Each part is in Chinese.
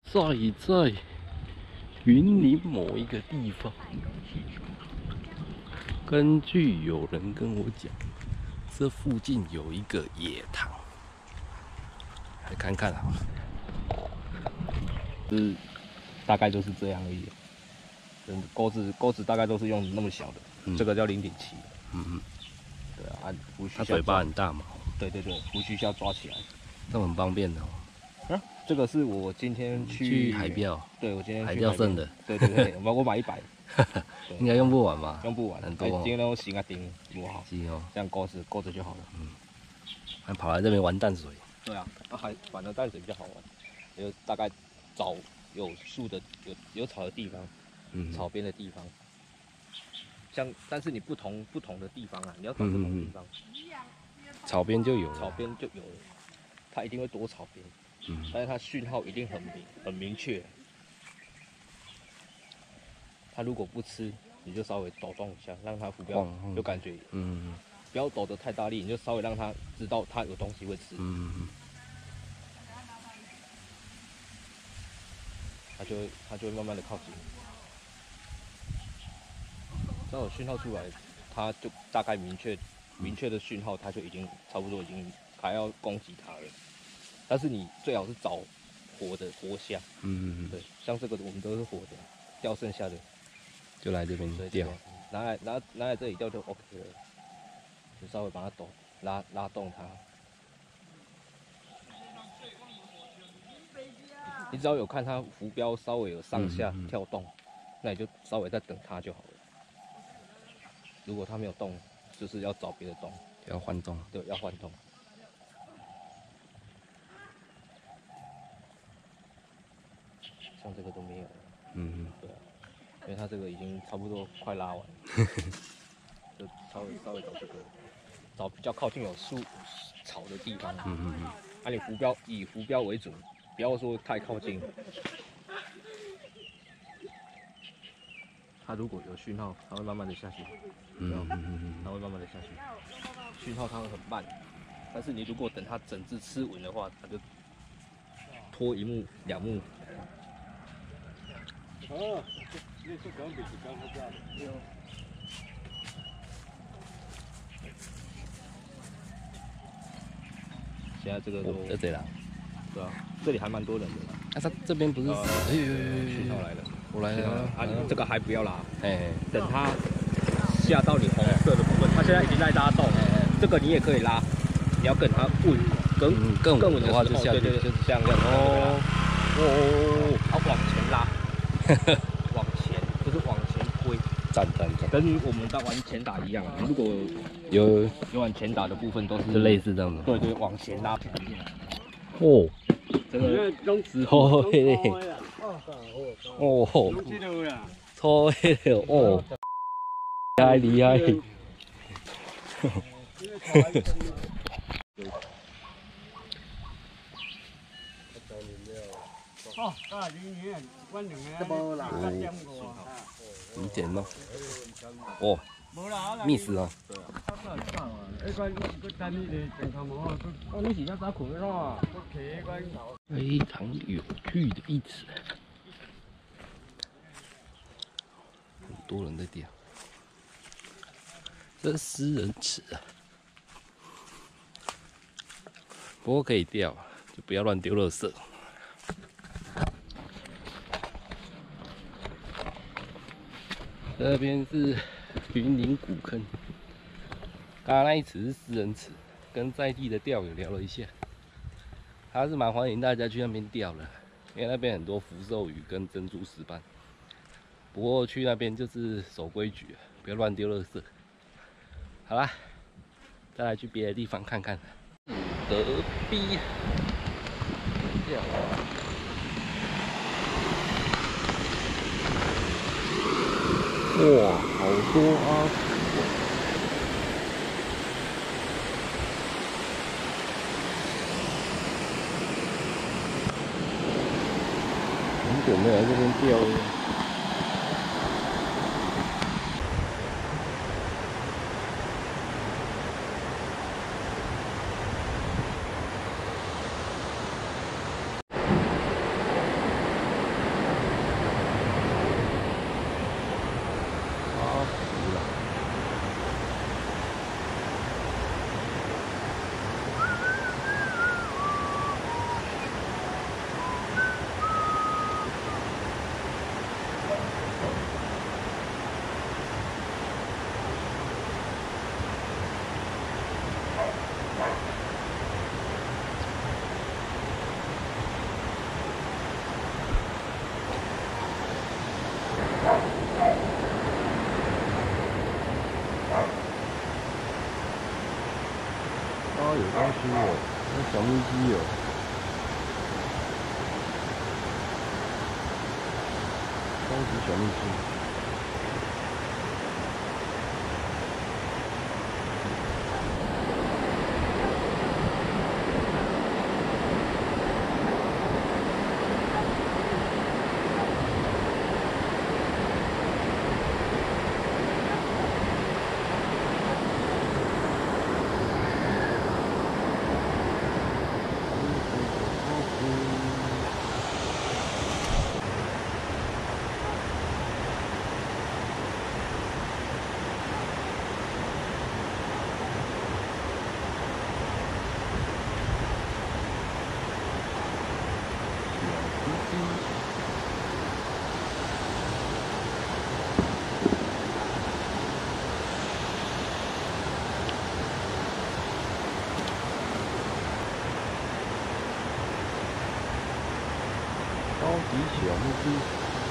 在云林某一个地方，根据有人跟我讲，这附近有一个野塘，来看看好了。大概就是这样而已。钩子大概都是用那么小的，这个叫0.7。对啊，胡须它嘴巴很大嘛。对，胡须要抓起来，这很方便的哦。这个是我今天去海钓，对我今天去海钓剩的。对，我买100，应该用不完吧？用不完，很多。今天都洗啊顶多好，这样钩子就好了。还跑来这边玩淡水。对啊，反正淡水比较好玩，就大概找有树的、有草的地方，草边的地方。但是你不同的地方啊，你要找不同的地方。草边就有了，它一定会躲草边。但是它讯号一定很明确。它如果不吃，你就稍微抖动一下，让它浮标有感觉。不要抖得太大力，你就稍微让它知道它有东西会吃。它就会慢慢的靠近。只要有讯号出来，它就大概明确的讯号，它就已经差不多已经还要攻击它了。但是你最好是找活虾。对，像这个我们都是活的，钓剩下的就来这边钓，拿来这里钓就 OK 了，就稍微把它拉动它。你只要有看它浮标稍微有上下跳动，那你就稍微再等它就好了。如果它没有动，就是要找别的洞，要换洞。对，要换洞。像这个都没有了。对啊，因为它这个已经差不多快拉完了，就稍微找这个，找比较靠近有树草的地方。你以浮标为准，不要说太靠近。它如果有讯号，它会慢慢的下去。它会慢慢的下去。讯号它会很慢，但是你如果等它整只吃稳的话，它就拖1目2目。现在这个都在这啦。对啊，这里还蛮多人的啦。它这边不是讯号来了，我来了。这个还不要拉，等它下到你红色的部分，它现在已经在拉动，这个你也可以拉，你要等它更稳的话就下去，就是这样哦，往前拉，往前就是往前推，站，跟我们在玩前打一样。如果有玩前打的部分都是类似这样的，对，往前拉。这个粗黑的，粗黑的哦，厉害。你捡吗？miss 啊！非常有趣的一次，很多人在钓，这是私人池啊，不过可以钓，就不要乱丢垃圾。这边是云林古坑，刚刚那一池是私人池，跟在地的钓友聊了一下，他是蛮欢迎大家去那边钓的，因为那边很多福寿鱼跟珍珠石斑。不过去那边就是守规矩，不要乱丢垃圾。好啦，再来去别的地方看看。隔壁钓。哇，好多阿虎！很久没有来这边钓了。 出哦，那小咪鸡哦。超级小秘书。超级小木鸡。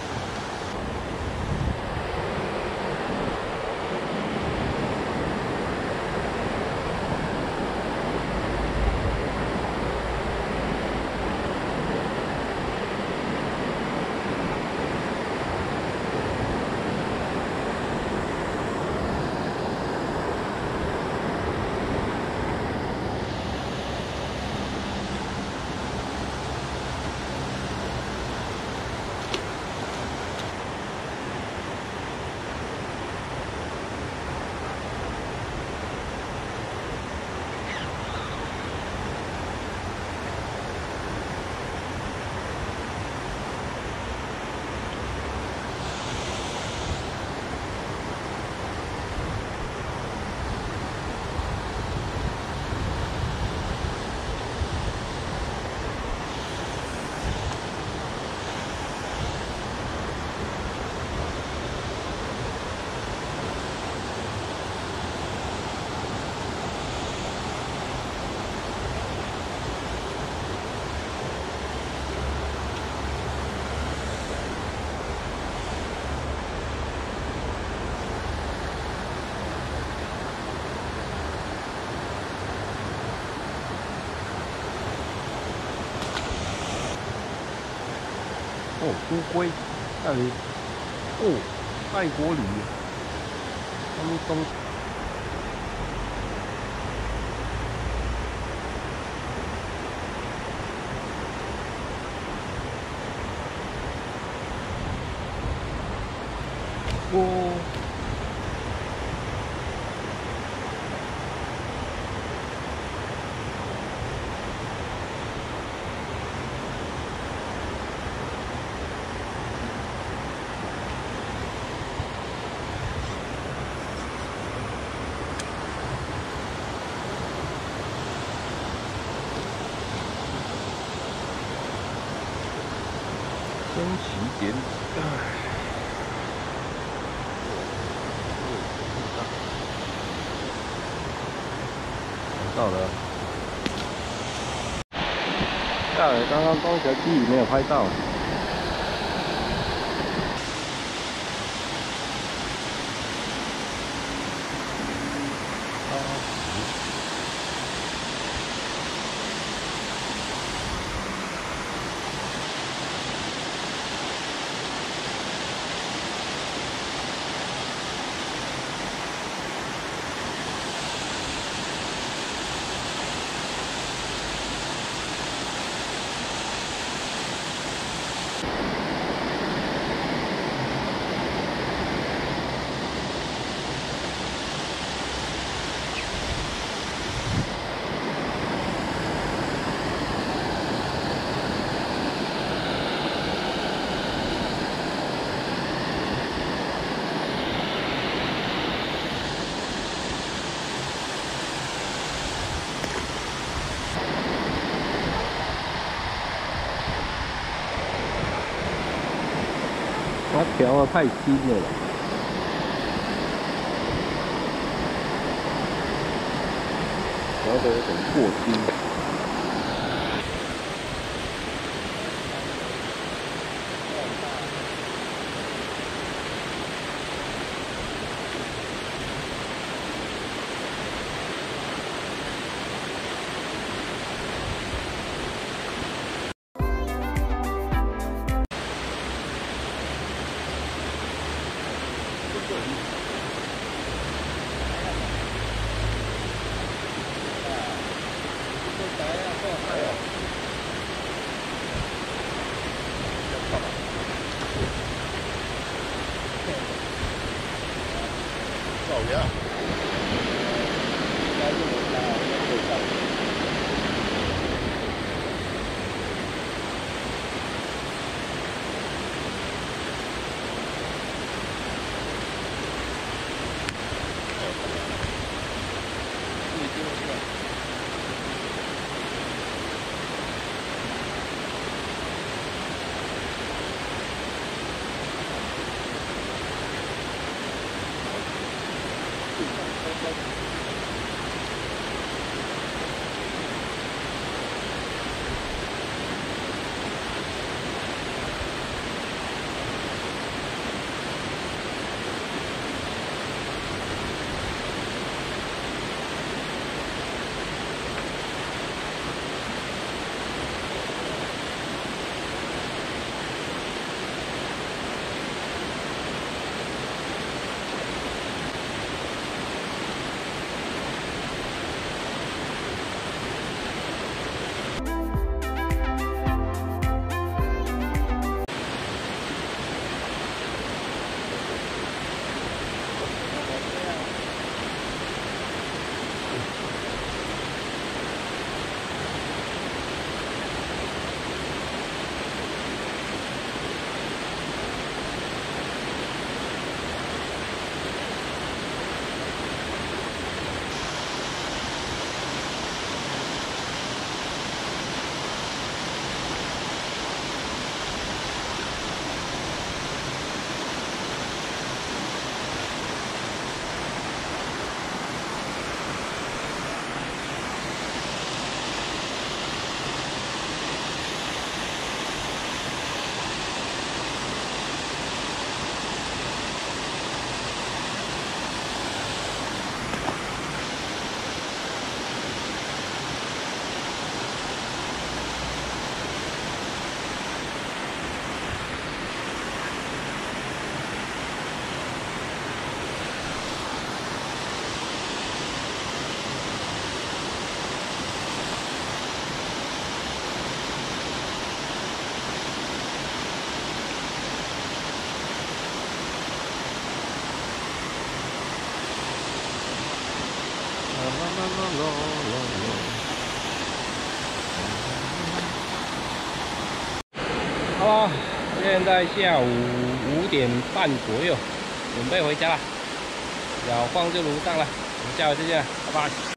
哦，乌龟，那里，哦，泰国鲤，他们东。哦。升旗典礼，到了。下来，刚刚东峡记没有拍到。它调的太轻了，调的有点过轻。 呀。 好了，现在下午5点半左右，准备回家了。小晃就如上了，我们下回再见，拜拜。